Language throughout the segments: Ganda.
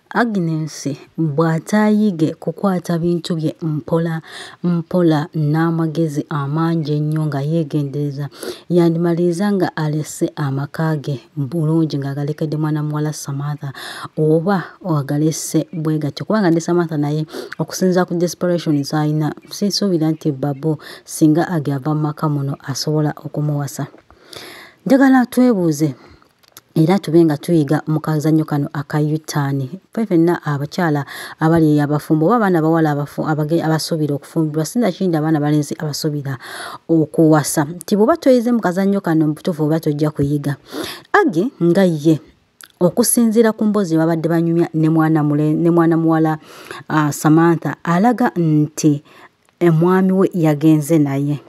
Agnes bw'ataayige kukwata bintu bye mpola mpola n'amagezi amangi ennyo nga yeegendereza yandimaliriza nga alese amaka ge bulungi ng'agalekedde mwana muwala Samantha oba agalese bwe gatyo kubanga ne Samantha naye okusinziira ku desperation z'alina sinsuubira nti Babu singa agava mu maka muno asobola okumuwasa. Njagala twebuuze era tube nga tuyiga mu kazannyo kano akayutaani ffenna abakyala abali abafumbo oba abaana bawala abasuubira okufumbirwa sinda kindi abaana balenzi abasuubira okuwasa nti bw'oba toyize mu kazannyo kano mu butuufu oba tojja kuyiga. Agi nga ye okusinziira ku mboozi babadde banyumya ne mwana muwala Samantha alaga nti omwami we yagenze naye.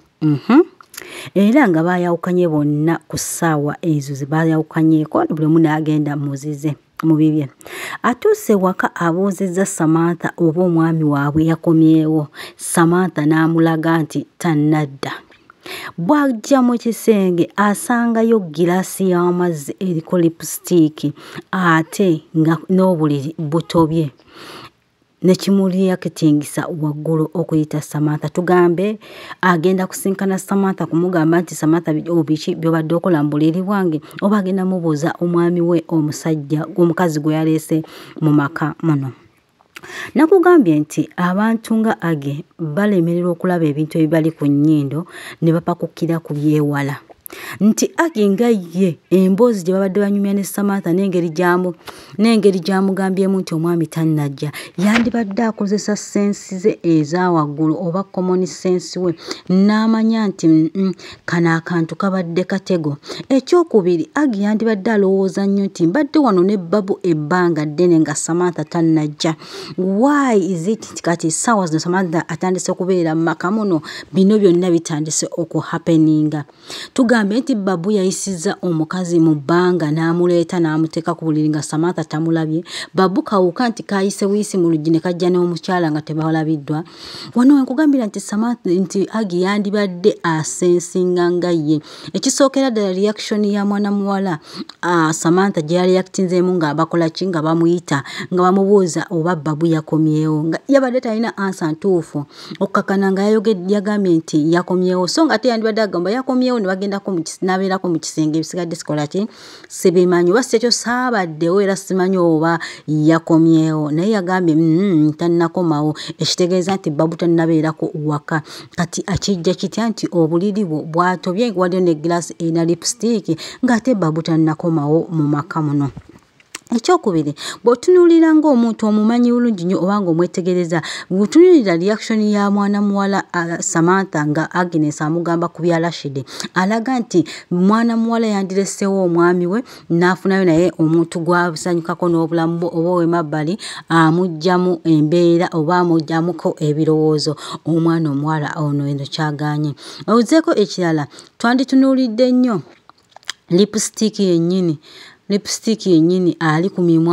Era nga baayawukanye bonna ku ssaawa ezo ze baayawukanyeeko buli omu n'agenda muzize mu bibye. Atuuse waka abuuzizza Samantha oba omwami waabwe yakomyewo. Samantha n'amulaga nti tannadda. Bw'ajja mu kisenge asangayo giraasi y'amazzi eriko lipusitiiki ate nga n'obuliri butobye. Nekimuli yakitingisa waggulu okuyita Samantha. Tugambe agenda kusinkana Samantha kumugamba nti Samantha biki by'obadde okola mu buliri bwange oba agenda mubuuza omwami we omusajja omukazi gwe yaleese mu maka muno. Nakugambye nti abantu nga Age balemererwa okulaba ebintu ebibali ku nnyindo ne bapakukira ku byewala. Nti Age nga ye emboozi gye babadde banyumya ne Samantha n'engeri gy'amugambyemu nti omwami tannajja yandibadde akozesa sensi ze eza waggulu oba common sense we n'amanya nti kano akantu kabadde katego. Ekyokubiri Age yandibadde alowooza nnyo nti mbadde wano ne Babu ebbanga ddene nga Samantha tannajja. Why is it kati ssaawa zino Samantha atandise okubeera mu maka muno bino byonna bitandise okuhappeninga. Tugambe nti Babu yayisizza omukazi mu bbanga n'amuleeta n'amuteeka ku buliri nga Samantha tamulabye. Babu kawuka nti kaayise buyisi mu luggi ne kajja n'omukyala nga tebalabiddwa. Wano nkugambira nti Samantha nti Age yandibadde asensinga nga ye. Ekisookera ddala reaction ya mwana muwala Samantha gye yareactinzeemu nga bakola ki nga bamuyita nga bamubuuza oba Babu yakomyewo nga yabadde talina ansa ntuufu okukakana nga yagambye nti yakomyewo so nga ate yandibadde agamba yakomyewo ne bagendako n'abeerako mu kisenge ebisigadde sikola ki sibimanyi oba si ekyo saabaddewo era simanyi oba yakomyewo naye yagambye tannakomawo ekitegeeza nti Babu tannabeerako waka kati akijja kitya nti obuliri bwo bwatobye waliyo ne giraasi erina lipusitiiki ng'ate Babu tannakomawo mu maka muno. Ekyokubiri bw'otunuulira ng'omuntu omumanyi bulungi nnyo oba ng'omwetegereza bw'otunuulira reaction ya mwana muwala Samantha nga Agnes amugamba ku bya Rashid alaga nti mwana muwala yandireseewo omwami we n'afunayo naye omuntu gw'abusanyukako n'obulamu oba ow'emabbali amuggyamu embeera oba amugyamuko ebirowoozo omwana omuwala ono eno kyagaanye. Owuzeeko ekirala twanditunuulidde nnyo lipusitiiki yennyini ali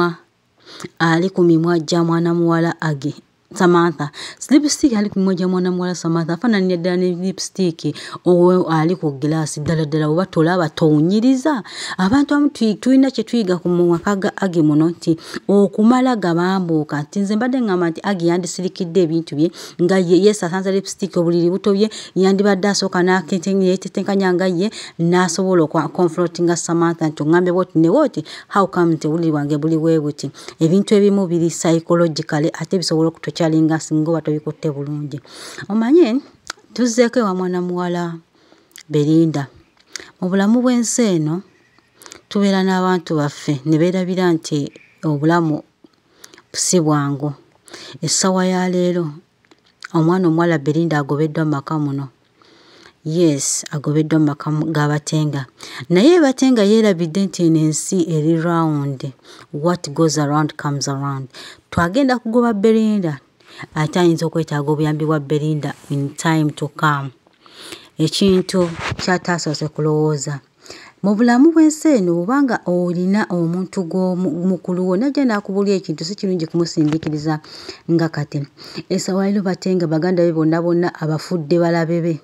ku mimwa gya mwana muwala Age Samantha. Lipstick ali ku mimwa gya mwana muwala Samantha afaananira ddala ne lipstick ali ku giraasi ddala oba tolaba towunyiriza. Abantu abamu tulina kye tuyiga ku maka ga Age muno nti okumala gabambuuka nti nze mbadde ngamba nti Age yandisirikidde ebintu bye nga yeesasanza lipstick obuliri butobye yandibadde asooka yeetetenkanya nga ye n'asobola confrontinga Samantha nti oŋŋambye bwoti ne bwoti how come nti obuliri bwange buli bwe buti. Ebintu ebimu biri psychologically ate bisobola okutokyalinga singa oba tobikutte bulungi. Omanye tuzzeeko ewa mwana muwala Belinda. Mu bulamu bw'ensi eno tubeera n'abantu baffe ne beerabira nti obulamu si bwangu. Essaawa ya leero omwana omuwala Belinda agobeddwa mu maka muno. Yes, agobeddwa mu maka g'Abatenga. Naye Batenga yeerabidde nti eno ensi eri round. What goes around comes around. Twagenda kugoba Belinda. Ate ayinza okwetaaga obuyambi bwa Belinda in time to come. Ekintu ky'ataasoose kulowooza. Mu bulamu bw'ensi eno obanga olina omuntu gw'omukulu wo najja n'akubulya ekintu si kirungi kumusindiikiriza nga kati. Essaawa leero Batenga baganda be bonna abafudde balabe be.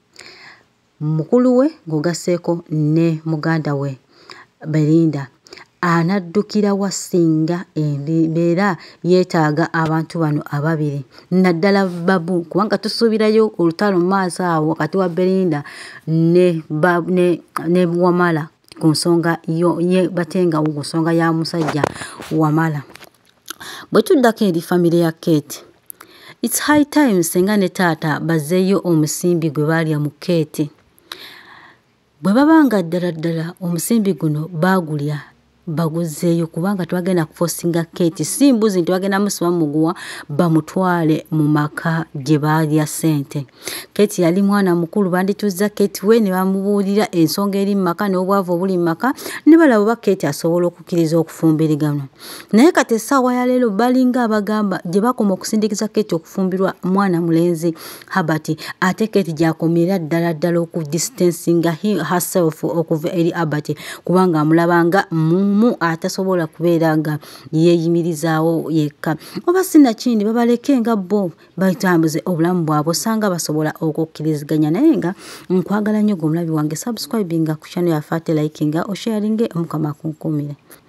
Mukulu we ng'ogasseeko ne muganda we Belinda anaddukira wa singa embeera yeetaaga abantu bano ababiri naddala Babu kubanga tusuubirayo olutalo mu maaso awo wakati wa Belinda ne Wamala ku nsonga ye Batenga ku nsonga ya musajja Wamala. Bwe tuddako eri famire ya Kate, it's high time senga ne taata bazeeyo omusimbi gwe baalya mu Kate. Bwe babanga ddala omusimbi guno baagulya baguzeeyo kubanga twagenda kufosinga Kate si mbuzi nti bagenda musima muguwa bamutwale mu maka gye baalya ssente. Kate yali mwana mukulu bandituza Kate we ne bamubuulira ensonga eri mu maka n'obwavu obuli mu maka ne balaba oba Kate asobola okukkiriza okufumbirigano. Naye kati essaawa ya leero balinga abagamba gye bakoma okusindikiza Kate okufumbirwa mwana mulenzi Herbert ate Kate gy'akomera ddala okudistancinga herself okuva eri Herbert kubanga amulabanga atasobola kubeera nga yeeyimirizaawo yekka. Oba sinakindi babaleke nga bo batambuze obulamu bwabwe osanga basobola okukkiriziganya naye nga nkwagala nnyo gwe omulabi wange subscribinga ku channel yaffe ate likinga osharinge Mukama akunkumire.